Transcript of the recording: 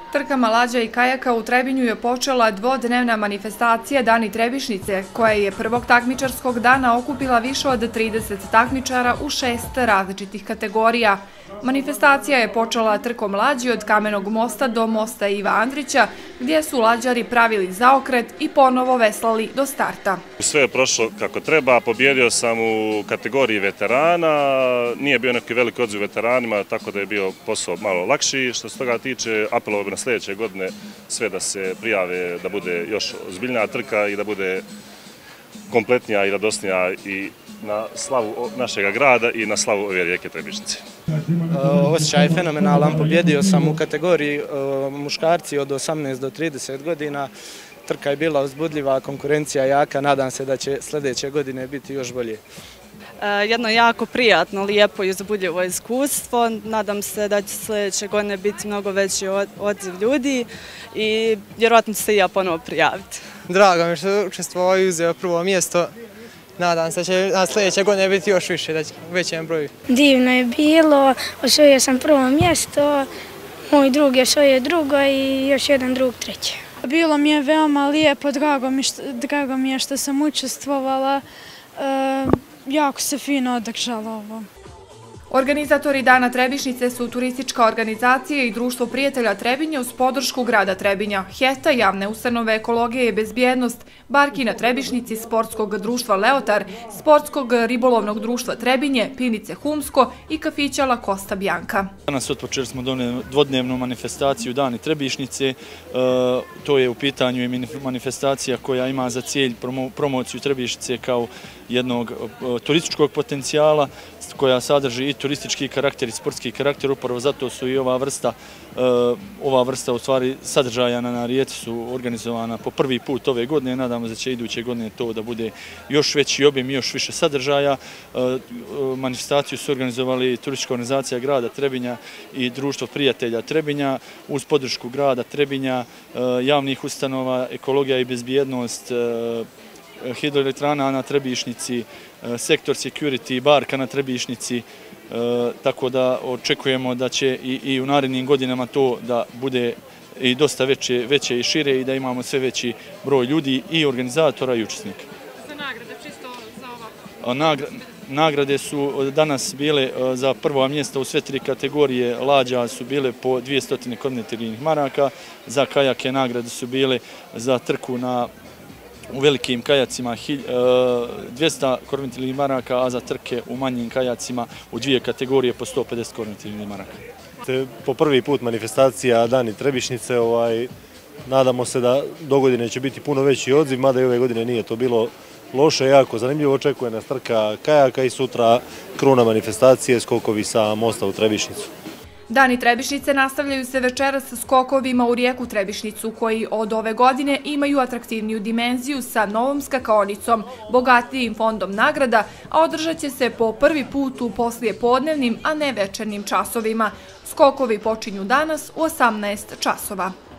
Trkama lađa i kajaka u Trebinju je počela dvodnevna manifestacija Dani Trebišnice, koja je prvog takmičarskog dana okupila više od 30 takmičara u 6 različitih kategorija. Manifestacija je počela trkom lađi od Kamenog mosta do mosta Iva Andrića, gdje su lađari pravili zaokret i ponovo veslali do starta. Sve je prošlo kako treba, pobjedio sam u kategoriji veterana, nije bio neki veliki odziv veteranima, tako da je bio posao malo lakši. Što se toga tiče, apelovao bi na sljedeće godine sve da se prijave, da bude još ozbiljnija trka i da bude kompletnija i radosnija i na slavu našeg grada i na slavu ove rijeke Trebišnice. Osjećaj je fenomenalan, pobjedio sam u kategoriji muškarci od 18 do 30 godina. Trka je bila uzbudljiva, konkurencija jaka, nadam se da će sljedeće godine biti još bolje. Jedno jako prijatno, lijepo i uzbudljivo iskustvo. Nadam se da će sljedeće godine biti mnogo veći odziv ljudi i vjerojatno ću se i ja ponovo prijaviti. Drago mi što učestvovao i uzeo prvo mjesto. Nadam se da će na sljedeće godine biti još više, da će u većem broju. Divno je bilo, osvojio sam prvo mjesto, moj drug je osvojio drugo i još jedan drug treće. Bilo mi je veoma lijepo, drago mi je što sam učestvovala, jako se fino održalo ovo. Organizatori Dana Trebišnice su turistička organizacija i Društvo prijatelja Trebinja uz podršku grada Trebinja, HETA, javne ustanove ekologije i bezbjednost, Barki na Trebišnici, Sportskog društva Leotar, Sportskog ribolovnog društva Trebinje, Pivnice Humsko i kafića La Costa Bianca. Danas otpočeli smo dvodnevnu manifestaciju Dani Trebišnice. To je u pitanju i manifestacija koja ima za cilj promociju Trebišnice kao jednog turističkog potencijala koja sadrži i turistički karakter i sportski karakter. Upravo zato su i ova vrsta u stvari sadržaja na rijeci su organizovana po prvi put ove godine. Nadamo se da će iduće godine to da bude još veći obim i još više sadržaja. Manifestaciju su organizovali turistička organizacija grada Trebinja i Društvo prijatelja Trebinja uz podršku grada Trebinja, javnih ustanova, ekologija i bezbjednost, hidroelektrana na Trebišnici, sektor security, Barka na Trebišnici, tako da očekujemo da će i u narednim godinama to da bude i dosta veće i šire i da imamo sve veći broj ljudi i organizatora i učesnika. Za nagrade, čisto za ovako? Nagrade su danas bile za prva mjesta u sve 3 kategorije lađa su bile po 200 konvertibilnih maraka, za kajake nagrade su bile za trku u velikim kajacima 200 konvertibilnih maraka, a za trke u manjim kajacima u 2 kategorije po 150 konvertibilnih maraka. Po prvi put manifestacija Dani Trebišnice, nadamo se da dogodine će biti puno veći odziv, mada i ove godine nije to bilo loše, jako zanimljivo. Očekuje nas trka kajaka i sutra kruna manifestacije skokovi sa mosta u Trebišnicu. Dani Trebišnice nastavljaju se večeras skokovima u rijeku Trebišnicu, koji od ove godine imaju atraktivniju dimenziju sa novom skakaonicom, bogatijim fondom nagrada, a održat će se po prvi put u poslijepodnevnim, a ne večernjim časovima. Skokovi počinju danas u 18 časova.